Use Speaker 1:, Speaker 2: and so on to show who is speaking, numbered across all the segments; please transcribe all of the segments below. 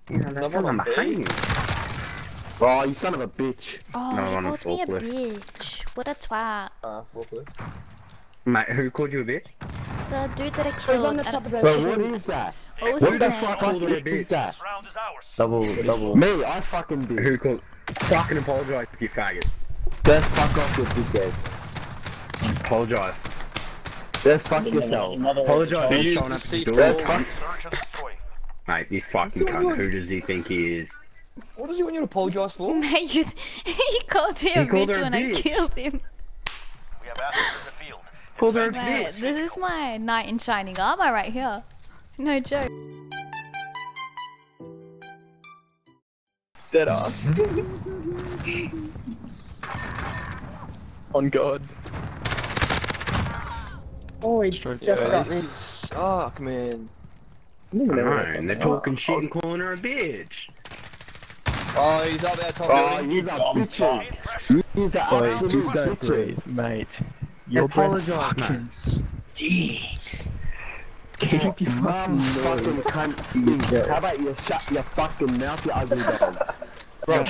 Speaker 1: Yeah, that's someone behind you.
Speaker 2: Oh, you son of a bitch.
Speaker 3: Oh,
Speaker 1: No,
Speaker 3: he
Speaker 1: on a
Speaker 3: called me a
Speaker 1: forklift.
Speaker 3: bitch. What a twat.
Speaker 4: Forklift.
Speaker 1: Mate, who called you a bitch?
Speaker 3: The dude that I
Speaker 5: He's
Speaker 3: killed.
Speaker 5: on the top of that
Speaker 2: Bro,
Speaker 5: shit.
Speaker 2: what is that?
Speaker 3: What was
Speaker 2: What
Speaker 3: his
Speaker 2: the
Speaker 3: name?
Speaker 2: fuck
Speaker 1: Called her a
Speaker 2: is
Speaker 1: bitch.
Speaker 2: that?
Speaker 6: Round is ours.
Speaker 4: Double.
Speaker 2: Me, I fucking did.
Speaker 1: Who called? Fucking apologise, you faggot.
Speaker 2: Just fuck off with this guy.
Speaker 1: Apologise.
Speaker 2: Just fuck yourself.
Speaker 1: Apologise for
Speaker 4: Use
Speaker 1: showing
Speaker 4: the
Speaker 1: up to the
Speaker 4: C4.
Speaker 1: door.
Speaker 2: Just fuck.
Speaker 6: Search and destroy.
Speaker 1: Mate, this fucking cunt, who does he think he is?
Speaker 4: What does he want you to apologise for?
Speaker 3: Mate, he called me a
Speaker 1: called
Speaker 3: bitch
Speaker 1: her a
Speaker 3: when I
Speaker 1: bitch.
Speaker 3: killed him.
Speaker 6: We have assets in the field.
Speaker 1: Called her a
Speaker 3: Mate,
Speaker 1: bitch.
Speaker 3: this is my knight in shining armor right here. No joke.
Speaker 4: Dead ass. On God.
Speaker 5: Oh, he just got me.
Speaker 4: Suck, man.
Speaker 1: No, and they're talking shit and calling her a bitch.
Speaker 4: Oh, he's up there top
Speaker 2: Oh,
Speaker 4: building.
Speaker 2: you got bitches. You got
Speaker 4: Boy,
Speaker 2: absolute
Speaker 4: just go
Speaker 2: bitches.
Speaker 4: please, mate.
Speaker 1: You're apologise, mate.
Speaker 2: Keep your mum fucking cunt stink. How about you shut your fucking mouth, you ugly dog?
Speaker 1: Bro,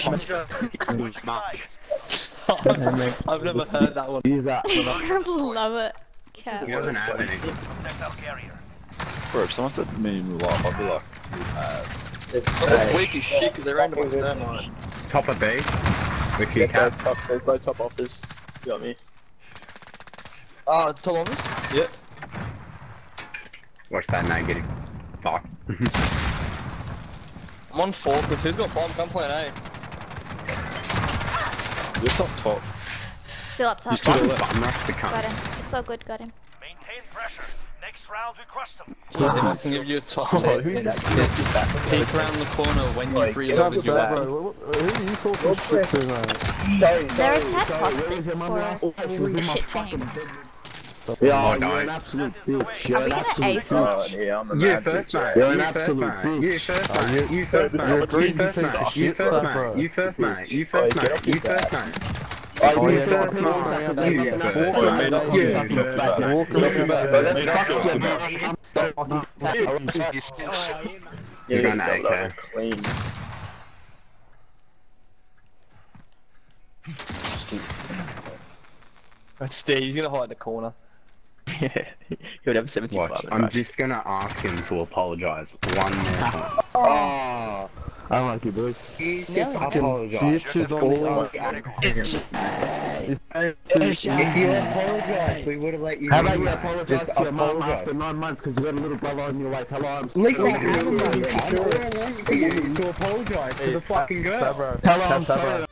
Speaker 4: I've never heard that one.
Speaker 2: Use that.
Speaker 3: I love it. Cat.
Speaker 1: he doesn't have any.
Speaker 6: Protect our carrier.
Speaker 7: Bro, if someone said me move up, I'd be like,
Speaker 4: It's weak as shit because they ran to my like.
Speaker 1: Top of B. With your
Speaker 4: Go
Speaker 1: cap.
Speaker 4: top, go top office. You got me. Top office? Yep.
Speaker 1: Watch that now getting fucked.
Speaker 4: I'm on forklift. Who's got bomb? Come play an A.
Speaker 7: you're top.
Speaker 3: Still up top.
Speaker 1: Fucking bum rush the
Speaker 3: Got
Speaker 1: cunt.
Speaker 3: him. It's so good, got him.
Speaker 6: Maintain pressure. Next round we crush them.
Speaker 4: I can give you a top set.
Speaker 7: who's that?
Speaker 4: Peek around the corner when you've reloaded your weapon.
Speaker 5: Bro, who are you talking shit to, man?
Speaker 3: They're a tad toxic for the shit team.
Speaker 2: Yeah,
Speaker 1: no.
Speaker 2: you're an absolute bitch. You're
Speaker 3: Are we
Speaker 2: an
Speaker 3: gonna
Speaker 2: absolute
Speaker 3: ace
Speaker 2: bitch.
Speaker 3: it?
Speaker 7: Yeah, I'm a
Speaker 1: You
Speaker 7: mad
Speaker 1: first,
Speaker 7: bitch.
Speaker 1: mate.
Speaker 2: You're an
Speaker 1: You first,
Speaker 2: absolute
Speaker 1: mate.
Speaker 2: bitch.
Speaker 1: You first, mate. You first, mate.
Speaker 5: You're a
Speaker 1: You
Speaker 5: greedy
Speaker 1: first,
Speaker 5: piece of
Speaker 1: mate. You
Speaker 5: shit,
Speaker 1: first,
Speaker 5: Safra.
Speaker 1: mate. You first, mate. You
Speaker 7: Oh,
Speaker 1: first,
Speaker 7: get
Speaker 1: mate.
Speaker 7: off
Speaker 1: You
Speaker 7: your
Speaker 1: first,
Speaker 7: back.
Speaker 1: mate.
Speaker 2: Oh,
Speaker 1: You
Speaker 2: yeah,
Speaker 1: first,
Speaker 2: fucking
Speaker 1: mate.
Speaker 2: walk around
Speaker 1: You
Speaker 2: that
Speaker 1: first,
Speaker 2: fucking
Speaker 1: mate.
Speaker 2: walk around that
Speaker 1: You
Speaker 2: fucking
Speaker 1: first,
Speaker 2: back.
Speaker 1: mate.
Speaker 5: Walk around back.
Speaker 2: Bro, that's
Speaker 7: Mate,
Speaker 2: fucking
Speaker 7: don't
Speaker 2: good.
Speaker 7: fuck
Speaker 2: I'm so fucking
Speaker 1: You're
Speaker 7: Yeah,
Speaker 1: gonna
Speaker 7: you got
Speaker 1: AK.
Speaker 7: that clean.
Speaker 4: That's Steve. He's gonna hide in the corner.
Speaker 7: Yeah, he would have 75.
Speaker 1: Watch,
Speaker 7: in
Speaker 1: I'm
Speaker 7: rush.
Speaker 1: just gonna ask him to apologise one more time.
Speaker 2: Oh, I like you, boys.
Speaker 1: He's just
Speaker 5: See
Speaker 1: apologise.
Speaker 5: if she's on the
Speaker 1: If you apologise, we would have let you
Speaker 2: How
Speaker 1: in,
Speaker 2: about you
Speaker 1: mate.
Speaker 2: apologise
Speaker 1: Just
Speaker 2: to your mum
Speaker 1: apologise.
Speaker 2: after 9 months because you got a little brother on your way? Hello, I'm
Speaker 1: At least I
Speaker 2: sorry.
Speaker 1: have a mum, cunt. All I want for you is to apologise to the fucking girl.
Speaker 5: Sabro.
Speaker 2: Tell her I'm
Speaker 5: Sabro.
Speaker 2: sorry.